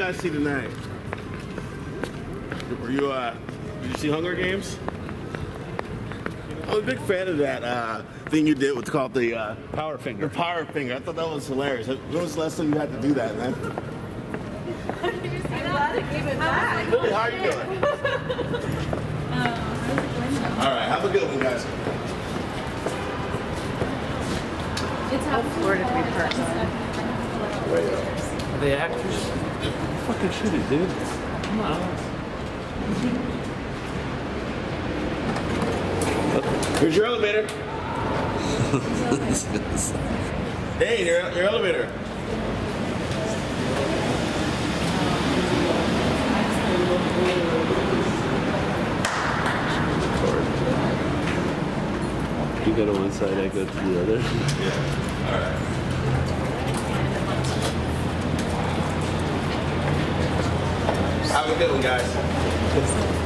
guys see tonight? Were you, did you see Hunger Games? I was a big fan of that thing you did, what's called the Power finger. The power finger. I thought that was hilarious. When was the last time you had to do that, man? I'm glad it gave it back. Lily, how are you doing? All right, have a good one, guys. It's how Florida to be person. Are they actors? Fucking shoot it, dude. Come on. Here's your elevator. Hey, your elevator. You go to one side, I go to the other. Yeah. All right. Have a good one, guys.